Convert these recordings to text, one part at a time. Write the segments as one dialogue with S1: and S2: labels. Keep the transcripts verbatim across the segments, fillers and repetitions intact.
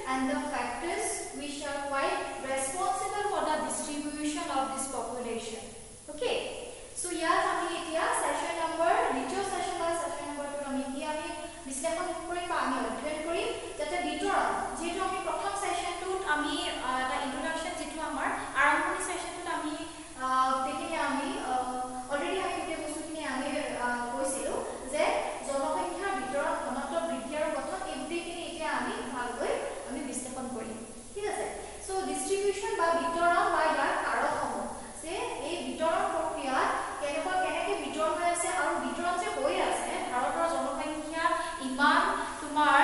S1: and the factors which are quite responsible for the distribution of this population. Okay, so ইয়াত আমি এতিয়া session number দ্বিতীয় session বা session number two আমি কি আমি বিশ্লেষণ কৰিম বা আমি অধ্যয়ন কৰিম যাতে বিতৰণ যেটো আমি প্ৰথম সেশনটোত আমি এটা ইন্ট্ৰোডাকশন যেটো আমাৰ আৰম্ভণি সেশনটোত আমি দেখিলে আমি অলৰেডি আমি এই বস্তুখিনি আমি কৈছিলো যে জনসংখ্যাৰ বিতৰণ ঘনত্ব বৃদ্ধি আৰু গঠন এই দুটিখিনি এতিয়া আমি ভালকৈ আমি বিশ্লেষণ কৰিম ঠিক আছে সো ডিস্ট্ৰিবিউশন বা বিতৰণ বা ইয়াৰ কাৰকসমূহ যে এই বিতৰণ প্ৰক্ৰিয়া কেনেকুৱা কেনেকৈ বিতৰণ হৈ আছে আৰু বিতৰণ যে হৈ আছে ভাৰতৰ জনসংখ্যা ইমান তোমাৰ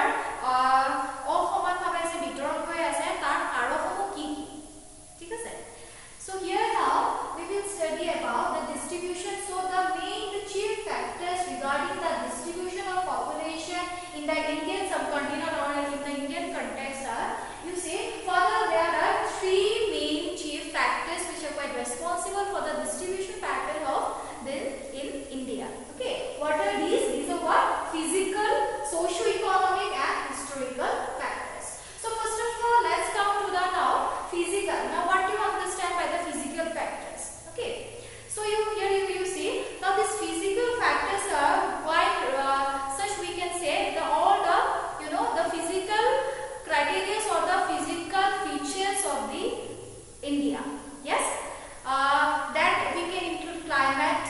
S1: অসমানভাৱে যে বিতৰণ হৈ আছে তাৰ কাৰকসমূহ কি কি ঠিক আছে so here now we will study about the distribution so the main the chief factors regarding the distribution of population in the Indian subcontinent or in the Indian context are you see further there are three main chief factors which are quite responsible for the distribution pattern of this in India okay what are these these are what physical socio-economic and historical factors so first of all let's come to the now physical now what do you understand by the physical factors okay so you here you, you see now these physical factors are quite uh, such we can say the all the you know the physical criteria or the physical features of the India yes uh, that we can include climate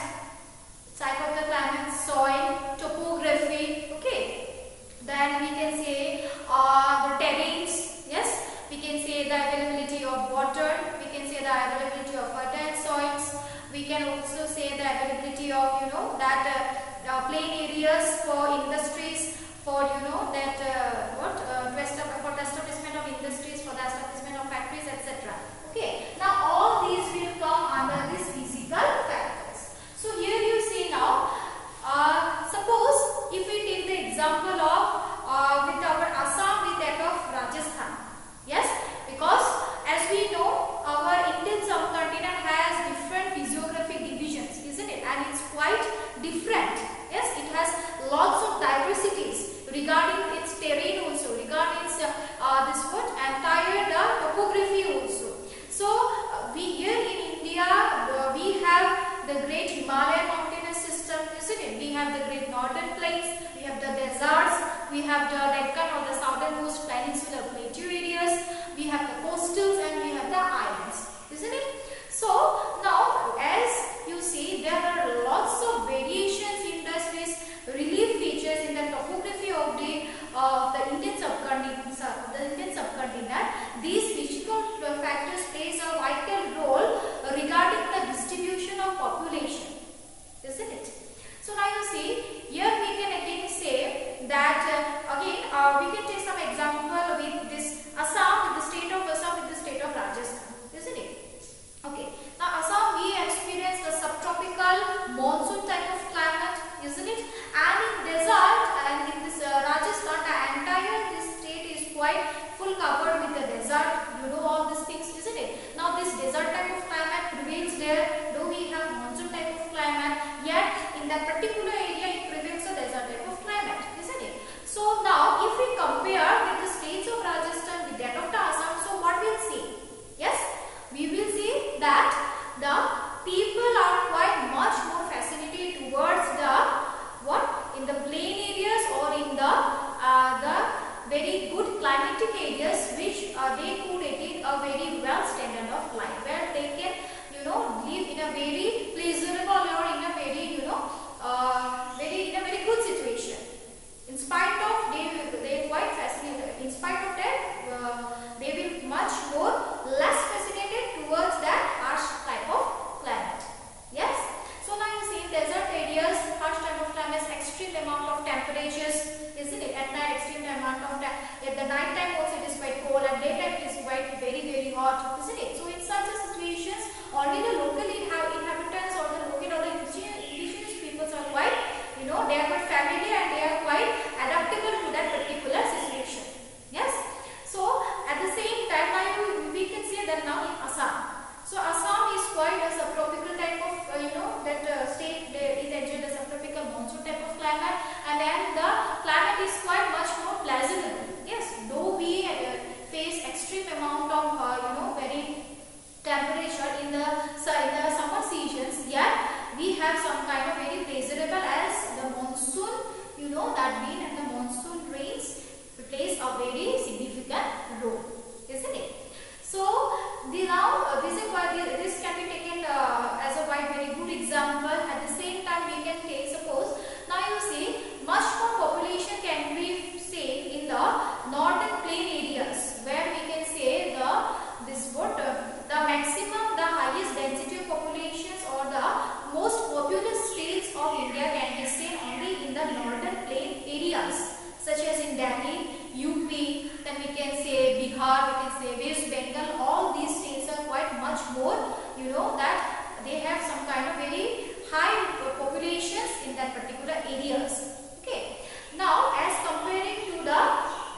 S1: type of the climate soil topography okay then we can say uh, the terrains yes we can say the availability of water we can say the availability of fertile soils we can also say the availability of you know that uh, uh, plain areas for industries for you know that uh, what uh, for the establishment of industries for the establishment of factories etc okay now all these will come under this physical factors so here you see now uh, suppose if we take the example of uh, with our Assam with that of Rajasthan yes because as we know our Indian subcontinent has different physiographic divisions isn't it and it's quite different yes it has lots of diversities regarding its terrain also regarding its uh, uh, this what entire the topography also so uh, we here in India uh, we have the great Himalayan mountainous system isn't it we have the great northern plains we have the deserts we have the Deccan or the southernmost peninsular plateau areas we have the coastals and we have the islands isn't it so now as you see there are lots of variations in this relief features in the topography of the uh, the Indian subcontinent the Indian subcontinent these physical factors plays a vital role regarding the distribution of population isn't it so now you see here we can again say that uh, again uh, we can take some example with this Assam with the state of Assam with the state of Rajasthan isn't it okay now Assam we experience the subtropical monsoon type of climate isn't it and in desert and in this uh, Rajasthan the entire this state is quite full covered with the desert you know all these things isn't it now this desert type of climate prevails there though we have monsoon type of climate yet in that particular area it prevails a desert type of climate isn't it so now if we compare with the states of Rajasthan with that of the Assam so what we'll see yes we will see that the people are quite much more fascinated towards the what in the plain areas or in the uh, the very good climatic areas which uh, they could attain a very well standard of life where they can you know live in a very pleasurable or in a very you know uh, very in a very good situation in spite of they they quite fascinated in spite of that uh, they will much more less fascinated towards that harsh type of climate yes so now you see in desert areas harsh type of climate is extreme amount of temperatures isn't it at night extreme amount of at the night time also it is quite cold and daytime it is quite very very hot isn't it so in such a situations only the local inhabitants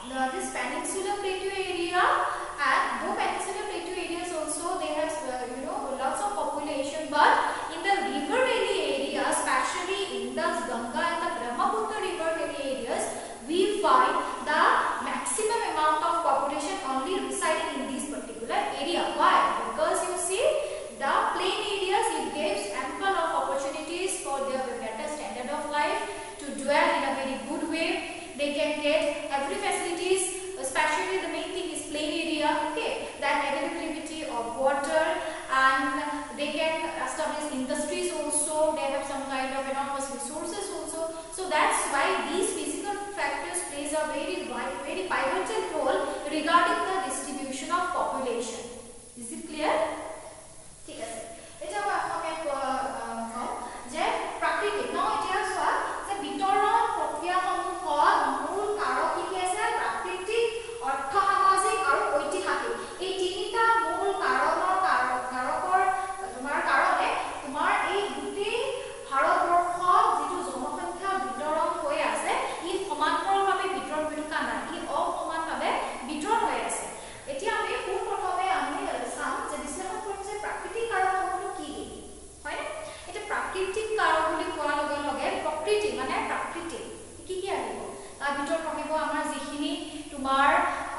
S1: the, this peninsular plateau area, and though peninsular plateau areas also they have uh, you know lots of population, but in the river valley area, especially in the Ganga and the Brahmaputra river valley areas, we find the maximum amount of population only residing in this particular area. Why? Because you see, the plain areas, it gives ample of opportunities for their better standard of life to dwell in a very good way. They can get every facilities, especially the main thing is plain area, okay, that availability of water, and they can establish industries also, they have some kind of enormous resources also. So that's why these physical factors plays a very very pivotal role regarding the distribution of population. Is it clear? ঠিক আছে, এটা মই অসমীয়াত কওঁ যে প্ৰাকৃতিক ন, এতিয়া চোৱা যে বিতৰণ প্ৰক্ৰিয়াসমূহত মূল কাৰক কি কি আছে? প্ৰাকৃতিক, অৰ্থ সামাজিক আৰু ঐতিহাসিক। এই তিনিটা মূল কাৰণৰ কাৰকৰ তোমাৰ কাৰণে তোমাৰ এই গোটেই ভাৰতবৰ্ষত যিটো জনসংখ্যা বিতৰণ হৈ আছে, ই সমান্তৰালভাৱে বিতৰণ হৈ থকা নাই, ই অসমানভাৱে বিতৰণ হৈ আছে। এতিয়া আমি পোন প্ৰথমে আমি চাম যে বিশ্লেষণ কৰিম যে প্ৰাকৃতিক কাৰকসমূহ কি কি, হয়নে? এতিয়া প্ৰাকৃতিক কাৰক বুলি কোৱাৰ লগে লগে প্ৰকৃতি মানে প্ৰাকৃতিক কি কি আহিব? তাৰ ভিতৰত আহিব আমাৰ যিখিনি তোমাৰ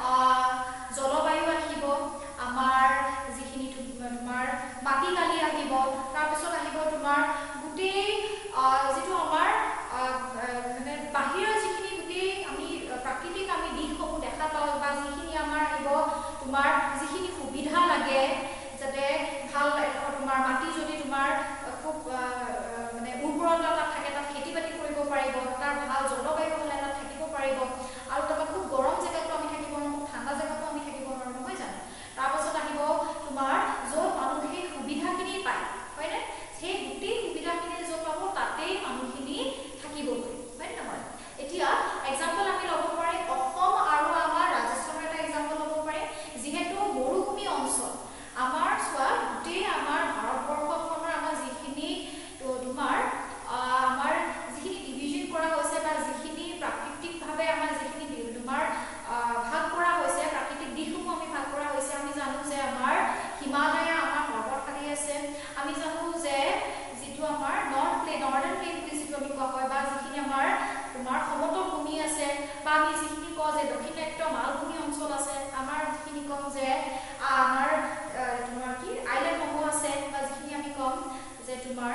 S1: জলবায়ু আহিব, আমাৰ যিখিনি তোমাৰ মাটি কালি আহিব, তাৰপিছত আহিব তোমাৰ গোটেই যিটো আমাৰ মানে বাহিৰৰ যিখিনি গোটেই আমি প্ৰাকৃতিক আমি দিশসমূহ দেখা পাওঁ, বা যিখিনি আমাৰ আহিব তোমাৰ যিখিনি সুবিধা লাগে, যাতে ভাল তোমাৰ মাটি যদি তোমাৰ খুব মানে উৰ্বৰতা তাত থাকে, তাত খেতি বাতি কৰিব পাৰিব, তাৰ ভাল জলবায়ু হ'লে তাত থাকিব পাৰিব, আৰু তাৰপৰা খুব গৰম জেগাতো আমি থাকিব নোৱাৰোঁ, খুব ঠাণ্ডা জেগাতো আমি থাকিব নোৱাৰোঁ, নহয় জানো? তাৰপাছত আহিব তোমাৰ য'ত মানুহে সুবিধাখিনি পায়, হয়নে? সেই গোটেই সুবিধাখিনি য'ত পাব তাতেই মানুহখিনি থাকিবগৈ, হয় নহয়? এতিয়া এক্সাম্পল আমি ল'ব পাৰিম অসম আৰু আমাৰ ৰাজস্থানৰ এটা এক্সাম্পল ল'ব পাৰিম, যিহেতু মৰুভূমি অঞ্চল আমাৰ চোৱা গোটেই আমাৰ ভাৰতবৰ্ষখনৰ আমাৰ যিখিনি তোমাৰ আমাৰ যিখিনি ডিভিজন কৰা হৈছে, বা যিখিনি প্ৰাকৃতিকভাৱে আমাৰ যিখিনি তোমাৰ ভাগ কৰা হৈছে, প্ৰাকৃতিক দিশসমূহ আমি ভাগ কৰা হৈছে, আমি জানো যে আমাৰ হিমালয় আমাৰ পৰ্বতশালী আছে, আমি জানো যে যিটো আমাৰ নৰ্থ প্লেন নৰ্দাৰ্ণ প্লেন বুলি যিটো আমি কোৱা হয়, বা যিখিনি আমাৰ তোমাৰ সমতল ভূমি আছে, বা আমি যিখিনি কওঁ যে দক্ষিণাত্য মালভূমি অঞ্চল আছে, আমাৰ যিখিনি কওঁ যে আমাৰ তোমাৰ কি আইলেণ্ডসমূহ আছে, বা যিখিনি আমি কম যে তোমাৰ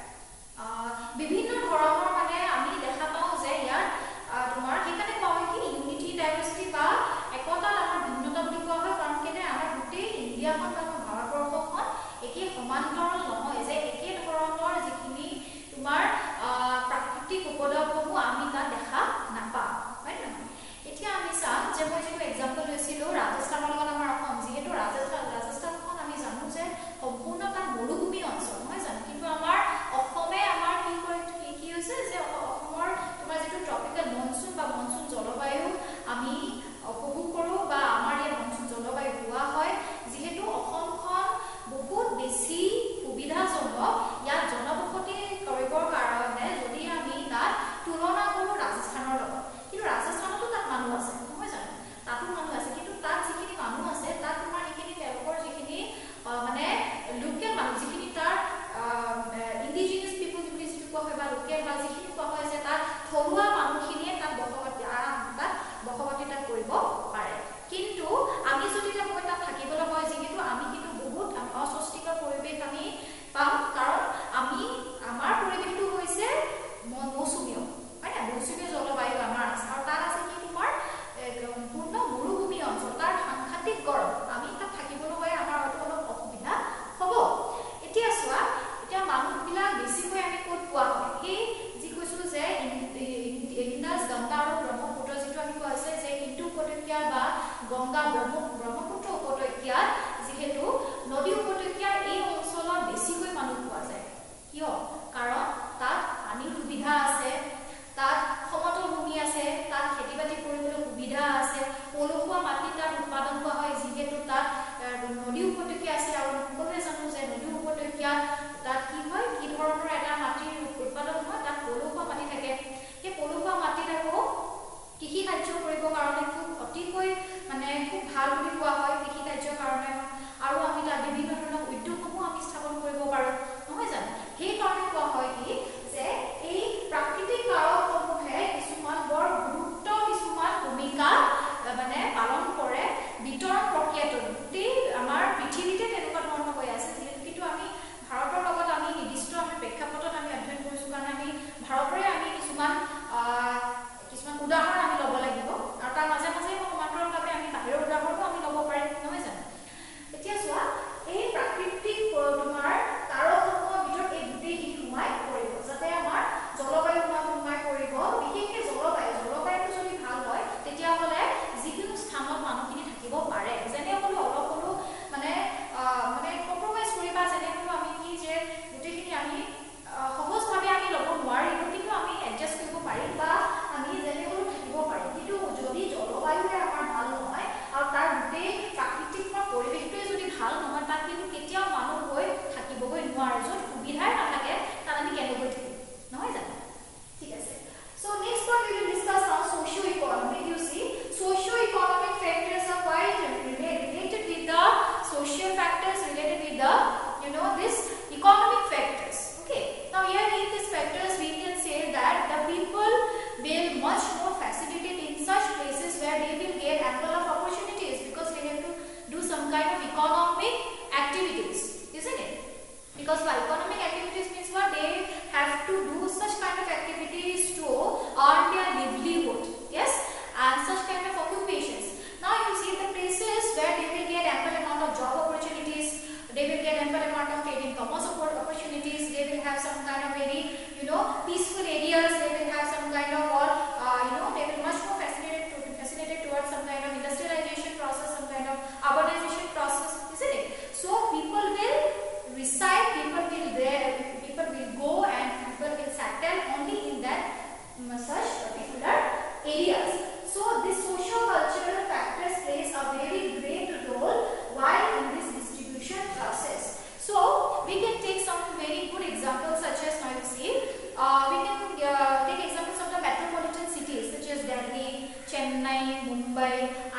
S1: বিভিন্ন ধৰণৰ মানে আমি দেখা পাওঁ যে ইয়াত তোমাৰ সেইকাৰণে কোৱা হয় কি ইউনিটি ডাইভাৰ্চিটি, বা একতাত আমাৰ ভিন্নতা বুলি কোৱা হয়, কাৰণ কেলে আমাৰ গোটেই ইণ্ডিয়াখন বা আমাৰ ভাৰতবৰ্ষখন একে সমান্তৰাল নহয়, যে একে ধৰণৰ যিখিনি তোমাৰ প্ৰাকৃতিক উপদ্ৰৱসমূহ আমি তাত দেখা নাপাওঁ, হয় নহয়? এতিয়া আমি চাম যে মই যিটো এক্সাম্পল লৈছিলোঁ ৰাজস্থানৰ লগত আমাৰ অসম, যিহেতু ৰাজস্থান ৰাজস্থানখন আমি জানো যে সম্পূৰ্ণ তাত মৰুভূমি অঞ্চল, নহয় জানো? কিন্তু আমাৰ অসমে আমাৰ কি কৰে কি হৈছে যে অসমৰ তোমাৰ যিটো ট্ৰপিকেল মনচুন বা মনচুন জলবায়ু আমি উপভোগ কৰোঁ, বা আমাৰ ইয়াত মনচুন জলবায়ু পোৱা হয়, যিহেতু অসমখন বহুত বেছি সুবিধাজনক ইয়াত জনবসতি কৰিবৰ কাৰণে, যদি আমি তাত তুলনা কৰোঁ ৰাজস্থানৰ লগত। কিন্তু ৰাজস্থানতো তাত মানুহ আছে, নহয় জানো? তাতো মানুহ আছে, কিন্তু তাত যিখিনি মানুহ আছে তাত তোমাৰ সেইখিনি তেওঁলোকৰ যিখিনি মানে লোকেল মানুহ, যিখিনি তাৰ ইণ্ডিজিনিয়াছ পিপুল বুলি যিটো কোৱা হয়, বা লোকেল বা যিখিনি কোৱা হয় যে তাত থলুৱা মানুহখিনিয়ে তাত বসবাতি আৰাম তাত বসবাতি তাত কৰিব পাৰে। কিন্তু আমি যদি মই তাত থাকিবলৈ হয়, যিহেতু আমি কিন্তু বহুত অস্বস্তিকৰ পৰিৱেশ আমি পাম, কাৰণ আমি আমাৰ পৰিৱেশটো হৈছে মৌচুমীয়, হয় নাই? মৌচুমীয় জলবায়ু আমাৰ আছে, আৰু তাত আছে কি তোমাৰ সম্পূৰ্ণ মৰুভূমি অঞ্চল, তাত সাংঘাতিক গৰম, আমি তাত থাকিবলৈ হয় আমাৰ হয়তো অলপ অসুবিধা হ'ব। এতিয়া চোৱা, এতিয়া মানুহবিলাক বেছিকৈ আমি ক'ত পোৱা হয়? সেই যি কৈছিলোঁ যে ইণ্ডাছ, গংগা আৰু ব্ৰহ্মপুত্ৰ যিটো আমি কোৱা হৈছে যে ইণ্ডো উপত্যকা বা গংগা ব্ৰহ্ম ব্ৰহ্মপুত্ৰ উপত্যকাত, যিহেতু নদী উপত্যকাৰ এই অঞ্চলত বেছিকৈ মানুহ পোৱা যায়। কিয়? কাৰণ তাত পানীৰ সুবিধা আছে, তাত সমতল ভূমি আছে, তাত খেতি বাতি কৰিবলৈ সুবিধা আছে, পলসুৱা মাটি তাত উৎপাদন কৰা হয়, যিহেতু তাত নদী উপত্যকা আছে, আৰু সকলোৱে জানো যে নদী উপত্যকাত তাত কি হয়, কি ধৰণৰ এটা মাটিৰ উৎপাদন হয়, তাত পলসুৱা মাটি থাকে। সেই পলসুৱা মাটিত আকৌ কৃষি কাৰ্য কৰিবৰ কাৰণে খুব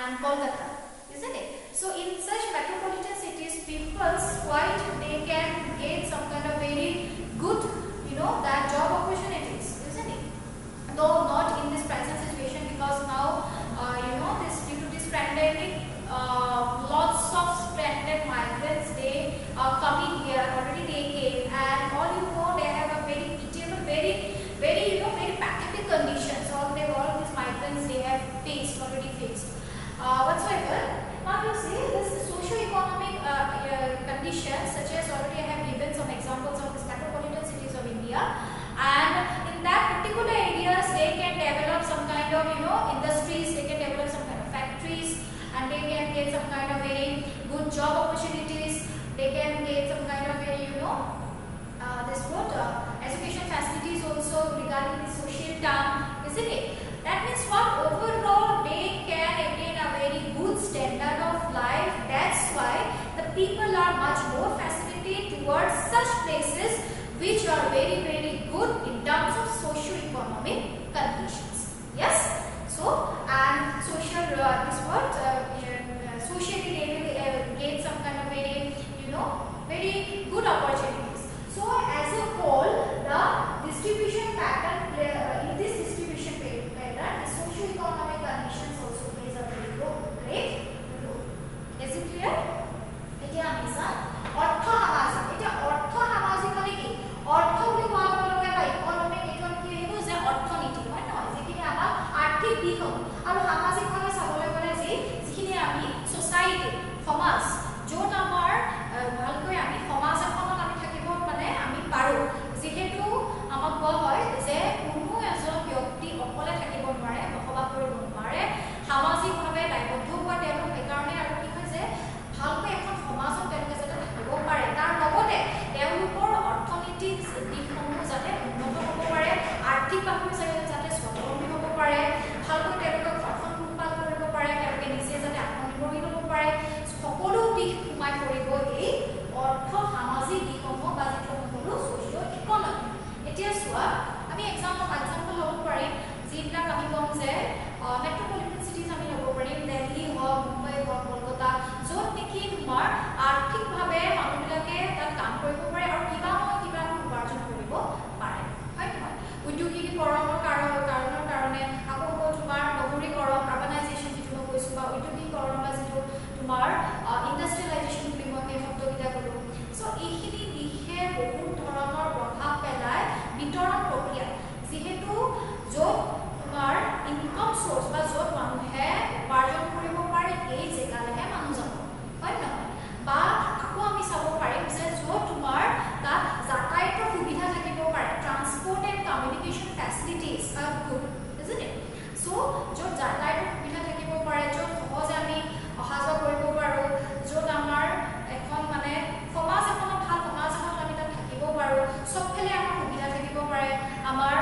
S1: and Kolkata, isn't it? So in such metropolitan cities, people's quite they can get some kind of very good, you know, that job opportunities, isn't it? Though not in this present situation, because now uh, you know this due to this pandemic, uh, lots of stranded migrants they are coming here already. They came and all you know they have a very pitiable, very very you know very pathetic conditions. All they all these migrants they have faced already faced uh, whatsoever. Now you see this socio-economic uh, uh, conditions, such as already I have given some examples of the metropolitan cities of India, and in that particular areas they can develop some kind of you know industries, they can develop some kind of factories, and they can get some kind of very good job opportunities. They can get some kind of very you know uh, this what uh, education facilities also regarding the social term, isn't it? That means what overall they can attain a very good standard of life. That's why the people are much more facilitated towards such places which are very very good in terms of socio-economic conditions. Yes. So and social uh, this what uh, uh, socially they will uh, get some kind of very you know very good opportunities. So as a whole, the distribution pattern uh, in this distribution pattern, the socio-economic conditions also plays a very great role. Is it clear? এতিয়া আমি চাম অৰ্থ সামাজিক। এতিয়া অৰ্থ সামাজিক মানে কি? অৰ্থ বুলি কোৱাৰ লগে লগে ইকোনমিক এইটো কি আহিব যে অৰ্থনীতি হয় নহয়, যিখিনি আমাৰ আৰ্থিক দিশ আৰু সামাজিক ভাৱে চাবলৈ গ'লে যি যিখিনি আমি সোসাইটি সমাজ, য'ত আমাৰ ভালকৈ আমি সমাজ এখনত আমি থাকিব মানে আমি পাৰো। যিহেতু আমাক কোৱা হয় যে কোনো এজন ব্যক্তি অকলে থাকিব নোৱাৰে, বসবাস কৰিব নোৱাৰে, সামাজিকভাৱে দায়বদ্ধ হোৱা তেওঁলোক সেইকাৰণে আৰু কি হয় যে ভালকৈ এখন সমাজত তেওঁলোকে যাতে থাকিব পাৰে, তাৰ লগতে তেওঁলোকৰ অৰ্থনৈতিক দিশসমূহ যাতে উন্নত হ'ব পাৰে, আৰ্থিকভাৱে যাতে স্বাৱলম্বী হ'ব পাৰে, ভালকৈ তেওঁলোকে ঘৰখন পোহপাল কৰিব পাৰে, তেওঁলোকে নিজে যাতে আত্মনিৰ্ভৰশীল হ'ব পাৰে, সকলো দিশ সোমাই পৰিব এই অৰ্থ সামাজিক দিশসমূহ বা যিটো সকলো ছ'চিঅ' ইকনমিক। এতিয়া চোৱা আমি এক্সাম্পল এক্সাম্পল ল'ব পাৰিম, যিবিলাক আমি ক'ম যে মেট্ৰপলিটন চিটিজ আমি ল'ব পাৰিম, দিল্লী হওক, মুম্বাই হওক, কলকাতা, য'ত নেকি তোমাৰ আৰ্থিকভাৱে মানুহবিলাকে তাত কাম কৰিব পাৰে আৰু কিবা নহয় কিবা উপাৰ্জন কৰিব পাৰে, হয় নহয়? উদ্যোগীকৰণৰ কাৰণৰ কাৰণে আকৌ হ'ব তোমাৰ নগৰীকৰণ, আৰ্বানাইজেশ্যন যিটো মই কৈছোঁ, বা উদ্যোগীকৰণ বা যিটো তোমাৰ ইণ্ডাষ্ট্ৰিয়েলাইজেশ্যন বুলি মই সেই শব্দকেইটা ক'লোঁ। চ' এইখিনি দিশে বহুত ধৰণৰ প্ৰভাৱ পেলায় বিতৰণ প্ৰক্ৰিয়া, যিহেতু য'ত তোমাৰ ইনকাম চ'ৰ্চ বা য'ত মানুহে উপাৰ্জন কৰিব পাৰে এই জেগালৈহে মানুহ যাব, হয় নহয়? বা আকৌ আমি চাব পাৰিম যে য'ত তোমাৰ তাত যাতায়াতৰ সুবিধা থাকিব পাৰে, transport and communication facilities are good, isn't it? So' য'ত যাতায়াতৰ সুবিধা থাকিব পাৰে, য'ত সহজে আমি অহা যোৱা কৰিব পাৰোঁ, য'ত আমাৰ এখন মানে সমাজ এখনত ভাল সমাজ এখনত আমি তাত থাকিব পাৰোঁ, চবফালে আমাৰ সুবিধা থাকিব পাৰে, আমাৰ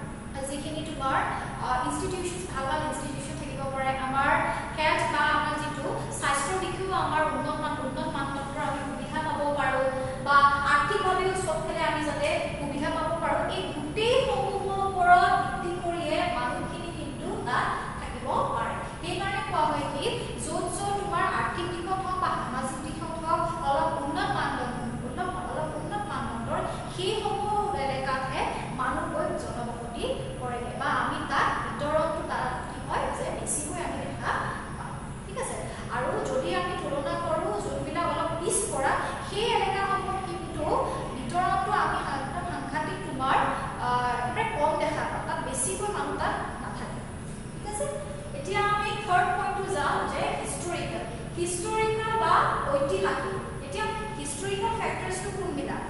S1: যিখিনি তোমাৰ ইনষ্টিটিউশ্যন ভাল ভাল ইনষ্টিটিউশ্যন থাকিব পাৰে, আমাৰ হেল্থ বা আমাৰ যিটো স্বাস্থ্যৰ দিশেও আমাৰ উন্নত মান উন্নত মানদণ্ডৰ আমি সুবিধা পাব পাৰোঁ, বা আৰ্থিকভাৱেও চবফালে আমি যাতে সুবিধা পাব পাৰোঁ, এই গোটেইসমূহৰ ওপৰত ভিত্তি কৰিয়ে মানুহখিনি কিন্তু তাত থাকিব পাৰে। সেইকাৰণে কোৱা হয় কি য'ত য'ত তোমাৰ আৰ্থিক দিশত হওক বা সামাজিক দিশত হওক অলপ উন্নত মানদণ্ড উন্নত অলপ উন্নত মানদণ্ডৰ সেইসমূহ এলেকাতহে মানুহ গৈ জনবসতি কৰেগৈ, বা আমি তাত ভিতৰতো তাত কি হয় যে বেছিকৈ আমি দেখা পাওঁ, ঠিক আছে? আৰু যদি আমি তুলনা কৰোঁ যোনবিলাক অলপ পিছপৰা সেই এলেকাসমূহত কিন্তু ভিতৰতো আমি একদম সাংঘাতিক তোমাৰ একেবাৰে কম দেখা পাওঁ, তাত বেছিকৈ মানুহ তাত নাথাকে, ঠিক আছে? এতিয়া আমি থাৰ্ড পইণ্টটো যাওঁ যে হিষ্টৰিকেল হিষ্টৰিকেল বা ঐতিহাসিক। এতিয়া হিষ্টৰিকেল ফেক্টৰ্ছটো কোনবিলাক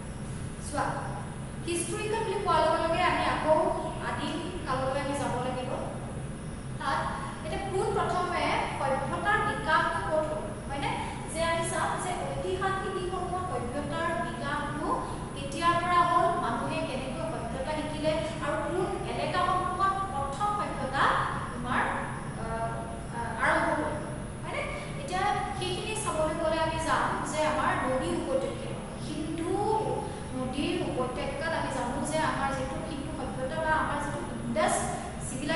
S1: চোৱা, হিষ্টৰিকেল বুলি কোৱাৰ লগে লগে আমি আকৌ আদিম কাললৈ আমি যাব লাগিব। তাত এতিয়া পোন প্ৰথমে সভ্যতাৰ বিকাশটো ক'ত হ'ল, হয়নে? যে আমি চাম যে ঐতিহাসিক দিশসমূহত সভ্যতাৰ বিকাশটো কেতিয়াৰ পৰা হ'ল, মানুহে কেনেকৈ সভ্যতা শিকিলে, আৰু কোন এলেকাসমূহত প্ৰথম সভ্যতা তোমাৰ আৰম্ভ হ'ল, হয়নে? এতিয়া সেইখিনি চাবলৈ গ'লে আমি যাম যে আমাৰ নদী উপত্যকা, সিন্ধু নদীৰ উপত্যকাত আমি জানো যে আমাৰ যিটো সিন্ধু সভ্যতা বা আমাৰ যিটো Indus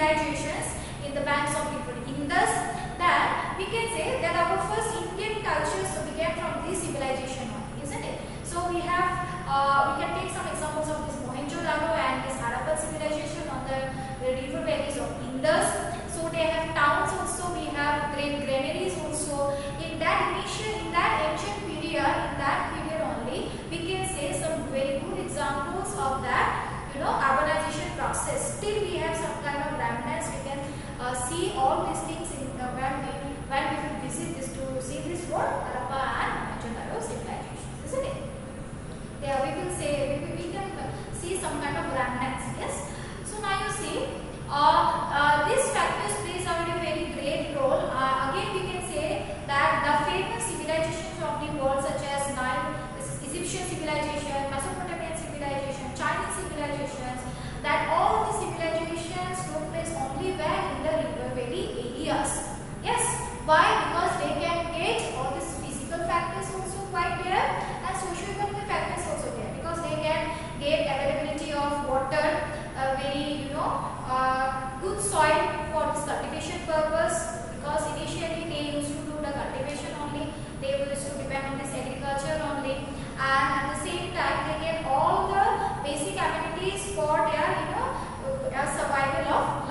S1: civilizations in the banks of river Indus, that we can say that our first Indian cultures began from this civilization only, isn't it? So we have, uh, we can take some examples of this Mohenjo-daro and this Harappan civilization on the, the river valleys of Indus. So they have towns also, we have great granaries also. In that initial, in that ancient period, in that period only, we can say some very good examples of that, you know, urbanization process. Still we have some kind of remnants. We can uh, see all these things in uh, when we when we will visit this to see this what Harappa and Mohenjo-daro civilizations, isn't it? Yeah, we will say we, we can see some kind of remnants. Yes. So now you see, uh, uh, these factors plays out a very great role. Uh, again, we can say that the famous civilizations of the world, such as Nile, Egyptian civilization, Mesopotamian civilization, Chinese civilizations, that all the civilizations took place only where in the river valley areas. Yes. Why? Because they can get all these physical factors also quite there, and socio-economic factors also there, because they can get availability of water, uh, very you know uh, good soil for this cultivation purpose, because initially they used to do the cultivation only, they used to depend on this agriculture only, and at the same time they get all the basic amenities for their you know uh, survival of